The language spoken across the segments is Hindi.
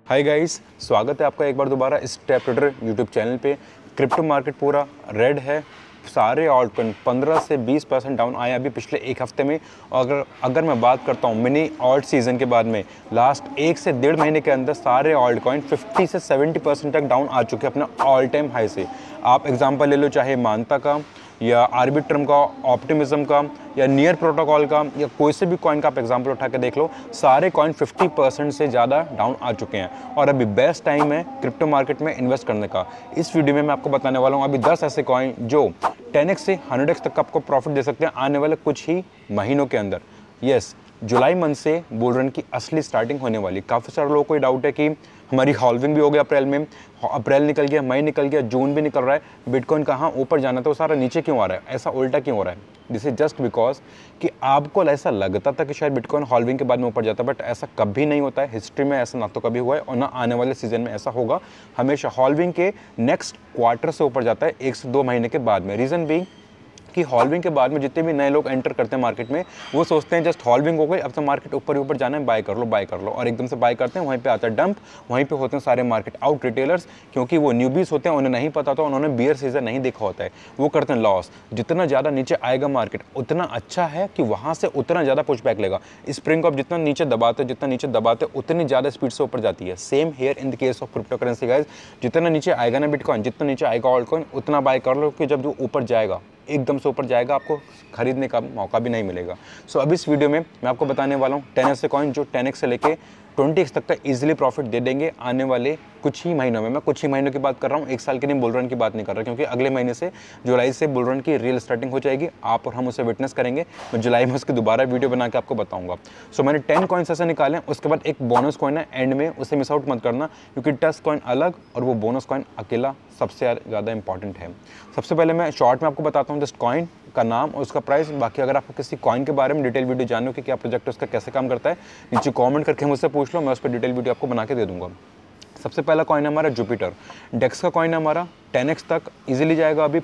हाय गाइस, स्वागत है आपका एक बार दोबारा इस टैप ट्रेडर यूट्यूब चैनल पे। क्रिप्टो मार्केट पूरा रेड है। सारे ऑल्ट कॉइन 15 से 20% डाउन आए अभी पिछले एक हफ्ते में। और अगर मैं बात करता हूँ मिनी ऑल्ट सीजन के बाद में लास्ट 1 से 1.5 महीने के अंदर सारे ऑल्ट कॉइन 50 से 70% तक डाउन आ चुके हैं अपना ऑल टाइम हाई से। आप एग्जांपल ले लो, चाहे मानता का या आर्बिट्रम का, ऑप्टिमिज्म का या नियर प्रोटोकॉल का या कोई से भी कॉइन का आप एग्जांपल उठा के देख लो, सारे कॉइन 50% से ज़्यादा डाउन आ चुके हैं। और अभी बेस्ट टाइम है क्रिप्टो मार्केट में इन्वेस्ट करने का। इस वीडियो में मैं आपको बताने वाला हूँ अभी 10 ऐसे कॉइन जो 10x से 100x तक आपको प्रॉफिट दे सकते हैं आने वाले कुछ ही महीनों के अंदर। यस, जुलाई मंथ से बुल रन की असली स्टार्टिंग होने वाली। काफ़ी सारे लोगों को ये डाउट है कि हमारी हॉल्विंग भी हो गया अप्रैल में, अप्रैल निकल गया, मई निकल गया, जून भी निकल रहा है, बिटकॉइन कहाँ ऊपर जाना था वो सारा नीचे क्यों आ रहा है, ऐसा उल्टा क्यों हो रहा है। दिस इज जस्ट बिकॉज कि आपको ऐसा लगता था कि शायद बिटकॉइन हॉल्विंग के बाद में ऊपर जाता है, बट ऐसा कभी नहीं होता है। हिस्ट्री में ऐसा ना तो कभी हुआ है और ना आने वाले सीजन में ऐसा होगा। हमेशा हॉल्विंग के नेक्स्ट क्वार्टर से ऊपर जाता है 1 से 2 महीने के बाद में। रीज़न बीइंग कि हॉल्विंग के बाद में जितने भी नए लोग एंटर करते हैं मार्केट में, वो सोचते हैं जस्ट हॉल्विंग हो गई, अब तो मार्केट ऊपर ही ऊपर जाना है, बाय कर लो, और एकदम से बाय करते हैं। वहीं पे आता है डंप, वहीं पे होते हैं सारे मार्केट आउट रिटेलर्स, क्योंकि वो न्यूबीज होते हैं, उन्हें नहीं पता होता, उन्होंने बियर सीजन नहीं देखा होता है, वो करते हैं लॉस। जितना ज़्यादा नीचे आएगा मार्केट उतना अच्छा है कि वहाँ से उतना ज़्यादा पुश बैक लेगा। स्प्रिंग को आप जितना नीचे दबाते उतनी ज़्यादा स्पीड से ऊपर जाती है। Same here in the case of cryptocurrency guys. जितना नीचे आएगा ना बिटकॉइन, जितना नीचे आएगा ऑल्ट कॉइन, उतना बाय कर लो कि जब वो ऊपर जाएगा, एकदम से ऊपर जाएगा, आपको खरीदने का मौका भी नहीं मिलेगा। सो अब इस वीडियो में मैं आपको बताने वाला हूँ 10 ऐसे कॉइन जो 10x से लेके 20x तक का इजीली प्रॉफिट दे देंगे आने वाले कुछ ही महीनों में। मैं कुछ ही महीनों की बात कर रहा हूँ, 1 साल के नहीं, बुल रन की बात नहीं कर रहा, क्योंकि अगले महीने से जुलाई से बुल रन की रियल स्टार्टिंग हो जाएगी। आप और हम उसे विटनेस करेंगे। मैं जुलाई में उसकी दोबारा वीडियो बना के आपको बताऊंगा। सो मैंने 10 कॉइन्स ऐसे निकाले। उसके बाद एक बोनस कॉइन है एंड में, उसे मिस आउट मत करना, क्योंकि 10 कॉइन अलग और वो बोनस कॉइन अकेला सबसे ज़्यादा इंपॉर्टेंट है। सबसे पहले मैं शॉर्ट में आपको बताता हूँ जस्ट कॉइन का नाम और उसका प्राइस। बाकी अगर आपको किसी कॉइन के बारे में डिटेल वीडियो जानना हो कि क्या प्रोजेक्ट है, उसका कैसे काम करता है, नीचे कमेंट करके मुझसे पूछ लो, मैं उस पर डिटेल वीडियो आपको बना के दे दूंगा। सबसे पहला कॉइन है हमारा जुपिटर। डेक्स का कॉइन है हमारा 10x तक इजीली जाएगा। अभी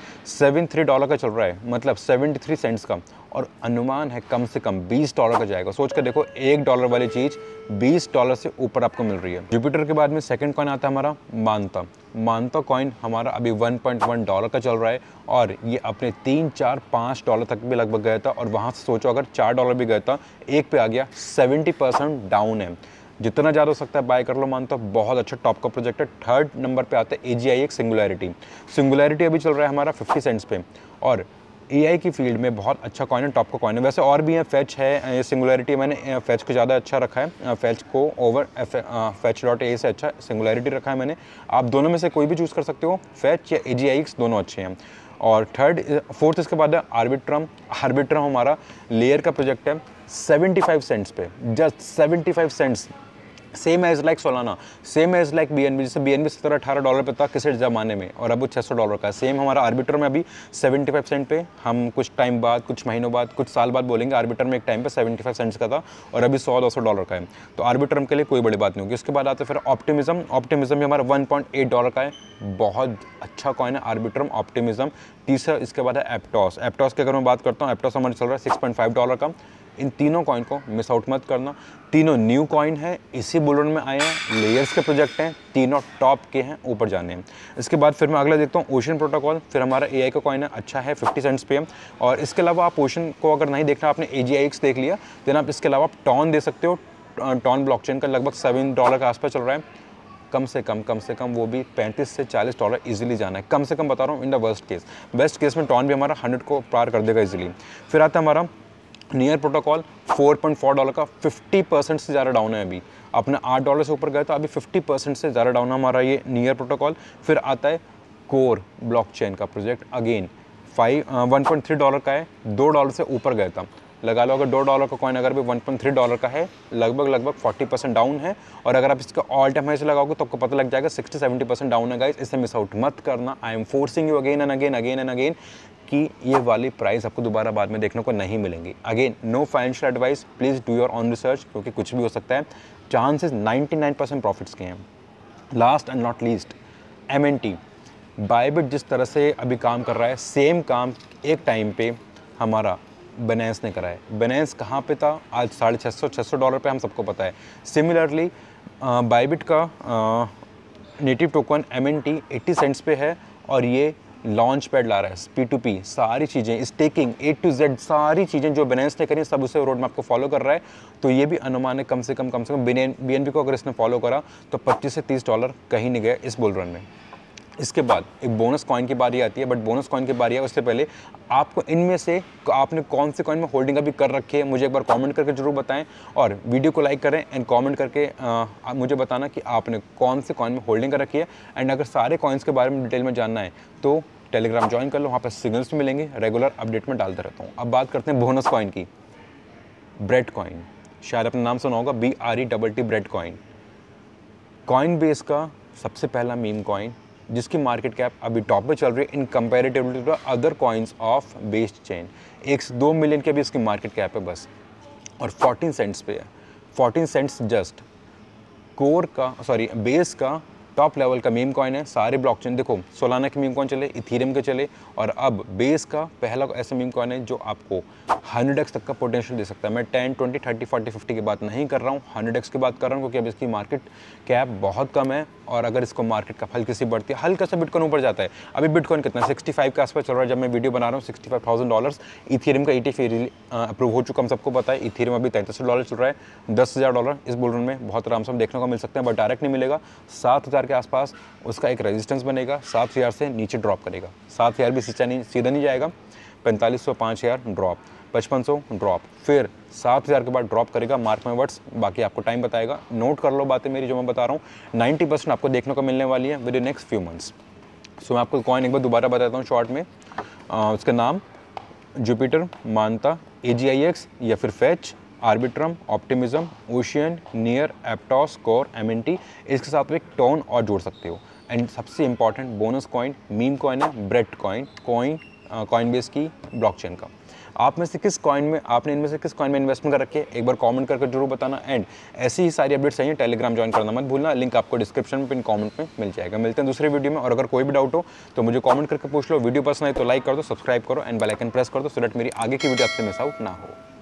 $0.73 का चल रहा है, मतलब 73 सेंट्स का, और अनुमान है कम से कम $20 का जाएगा। सोच कर देखो, $1 वाली चीज़ $20 से ऊपर आपको मिल रही है। जुपिटर के बाद में सेकंड कॉइन आता है हमारा मानता। मानता कॉइन हमारा अभी $1.1 का चल रहा है, और ये अपने $3, $4, $5 तक भी लगभग गया था, और वहाँ से सोचो अगर $4 भी गया था, एक पे आ गया, 70% डाउन है। जितना ज़्यादा हो सकता है बाय कर लो, मानता बहुत अच्छा टॉप का प्रोजेक्ट है। थर्ड नंबर पे आता है AGIX सिंगुलैरिटी। सिंगुलैरिटी अभी चल रहा है हमारा 50 सेंट्स पे, और AI की फील्ड में बहुत अच्छा कॉइन है, टॉप का कॉइन है। वैसे और भी है, फैच है, सिंगुलैरिटी मैंने फैच को ज़्यादा अच्छा रखा है, फैच को ओवर fetch.ai से अच्छा सिंगुलैरिटी रखा है मैंने। आप दोनों में से कोई भी चूज़ कर सकते हो, फैच या AGIX, दोनों अच्छे हैं। और फोर्थ इसके बाद है आर्बिट्रम। आर्बिट्रम हमारा लेयर का प्रोजेक्ट है 75 सेंट्स पे, just 75 cents. Same as like Solana, same as like BNB। जैसे BNB $17-18 पे था किसी ज़माने में, और अब वो $600 का है। सेम हमारा आर्बिटर में अभी 75 सेंट पे। हम कुछ टाइम बाद, कुछ महीनों बाद, कुछ साल बाद बोलेंगे आर्बिटर में एक टाइम पे 75 सेंट्स का था, और अभी $100-200 का है। तो आर्बिट्रम के लिए कोई बड़ी बात नहीं होगी। उसके बाद आता है फिर ऑप्टिमिज्म। ऑप्टिमिज्म भी हमारा $1.8 का है, बहुत अच्छा कॉइन है आर्बिट्रम, ऑप्टिमिज्म। तीसरा इसके बाद है एप्टॉस। एप्टॉस की अगर मैं बात करता हूँ, एप्टॉस हमारा चल रहा है $6.5 का। इन तीनों कॉइन को मिस आउट मत करना। तीनों न्यू कॉइन है, इसी बुल रन में आए हैं, लेयर्स के प्रोजेक्ट हैं, तीनों टॉप के हैं, ऊपर जाने हैं। इसके बाद फिर मैं अगला देखता हूँ ओशन प्रोटोकॉल। फिर हमारा AI का कॉइन है, अच्छा है, 50 सेंट्स पे। और इसके अलावा आप ओशन को अगर नहीं देखना, आपने AGIX देख लिया, देन आप इसके अलावा आप टॉन दे सकते हो। टॉन ब्लॉकचेन का लगभग $7 के आसपास चल रहा है। कम से कम वो भी $35 से $40 इजीली जाना है, कम से कम बता रहा हूँ, इन द बेस्ट केस में टॉन भी हमारा 100 को पार कर देगा इजीली। फिर आता है हमारा नियर प्रोटोकॉल, $4.4 का, 50% से ज़्यादा डाउन है। अभी अपने $8 से ऊपर गया था, अभी 50% से ज़्यादा डाउन है हमारा ये नियर प्रोटोकॉल। फिर आता है कोर ब्लॉकचेन का प्रोजेक्ट, अगेन $1.3 का है, $2 से ऊपर गया था। लगा लो अगर $2 का कॉइन अगर भी $1.3 का है, लगभग 40% डाउन है। और अगर आप इसका ऑल टाइम हाई से लगाओगे तो आपको पता लग जाएगा 60-70% डाउन है गाइस। इसे मिस आउट मत करना। I am forcing you again and again कि ये वाली प्राइस आपको दोबारा बाद में देखने को नहीं मिलेंगी। Again no financial advice, please do your own research, क्योंकि कुछ भी हो सकता है। चांसेस 99% प्रॉफिट्स के हैं। Last and not least MNT। Bybit जिस तरह से अभी काम कर रहा है, सेम काम एक टाइम पे हमारा Binance ने करा है। Binance कहाँ पे था आज $650-600 पे, हम सबको पता है। सिमिलरली बाइबिट का नेटिव टोकन MNT 80 सेंट्स पे है और ये लॉन्च पैड ला रहा है, P2P सारी चीज़ें, स्टेकिंग A to Z सारी चीज़ें जो Binance ने करी सब उसे रोड मैप को फॉलो कर रहा है। तो ये भी अनुमान है कम से कम BNB को अगर इसने फॉलो करा तो $25 से $30 कहीं नहीं गए इस बुल रन में। इसके बाद एक बोनस कॉइन की बारी आती है, बट बोनस कॉइन की बारी है उससे पहले आपको इनमें से आपने कौन से कॉइन में होल्डिंग अभी कर रखी है मुझे एक बार कमेंट करके जरूर बताएं, और वीडियो को लाइक करें एंड कमेंट करके मुझे बताना कि आपने कौन से कॉइन में होल्डिंग कर रखी है। एंड अगर सारे कॉइन्स के बारे में डिटेल में जानना है तो टेलीग्राम ज्वाइन कर लो, वहाँ पर सिग्नल्स भी मिलेंगे, रेगुलर अपडेट में डालते रहता हूँ। अब बात करते हैं बोनस कॉइन की। ब्रेड कॉइन, शायद अपना नाम सुना होगा, BRETT Brett coin. Coin Base का सबसे पहला मीम कॉइन जिसकी मार्केट कैप अभी टॉप पे चल रही है in comparatively to other coins of based chain. 102 million की अभी इसकी मार्केट कैप है बस, और 14 सेंट्स पे है। 14 सेंट्स जस्ट बेस का टॉप लेवल का मीम कॉइन है। सारे ब्लॉकचेन देखो, सोलाना के मीम कॉइन चले, इथीरियम के चले, और अब बेस का पहला ऐसा मीम कॉइन है जो आपको 100x तक का पोटेंशियल दे सकता है। मैं 10, 20, 30, 40, 50 की बात नहीं कर रहा हूँ, 100x की बात कर रहा हूँ, क्योंकि अब इसकी मार्केट कैप बहुत कम है। और अगर इसको मार्केट कैप हल्की सी बढ़ती है, हल्का सा बिटकॉइन ऊपर जाता है। अभी बिटकॉइन कितना 65 के आसपास चल रहा है जब मैं वीडियो बना रहा हूँ, $65,000। इथीरियम का ETF अप्रूव हो चुका, हम सबको पता है। इथीरियम अभी $33 चल रहा है। $10,000 इस बुल रन में बहुत आराम से हम देखने को मिल सकते हैं, बट डायरेक्ट नहीं मिलेगा। 7,000 के आसपास उसका एक रेजिस्टेंस बनेगा, 7,000 से नीचे ड्रॉप करेगा। 7,000 भी सीधा नहीं जाएगा, 4500, 5,000 ड्रॉप, 5500 ड्रॉप, फिर 7,000 के बाद ड्रॉप करेगा। मार्क माय वर्ड्स, बाकी आपको टाइम बताएगा। नोट कर लो बातें मेरी जो मैं बता रहा हूँ। 90% आपको देखने को मिलने वाली है with in next few months. So मैं आपको कॉइन एक बार दोबारा बताता हूँ शॉर्ट में। उसका नाम जुपिटर, मानता, AGIX या फिर Fetch, Arbitrum, Optimism, Ocean, Near, Aptos, Core, MNT। इसके साथ में एक टोन और जोड़ सकते हो। एंड सबसे important bonus coin meme coin है, ब्रेड कॉइन, कॉइन बेस की ब्लॉकचेन का। आप में से किस कॉइन में, आपने इनमें से किस कॉइन में इन्वेस्टमेंट कर रखी है एक बार कमेंट करके जरूर बताना। एंड ऐसी ही सारी अपडेट्स चाहिए, टेलीग्राम ज्वाइन करना मत भूलना, लिंक आपको डिस्क्रिप्शन में पिन कमेंट में मिल जाएगा। मिलते हैं दूसरे वीडियो में, और अगर कोई भी डाउट हो तो मुझे कमेंट करके पूछ लो। वीडियो पसंद आए तो लाइक कर दो, सब्सक्राइब करो एंड बेल आइकन प्रेस कर दो, सो दैट मेरी आगे की वीडियो आपसे मिस आउट ना हो।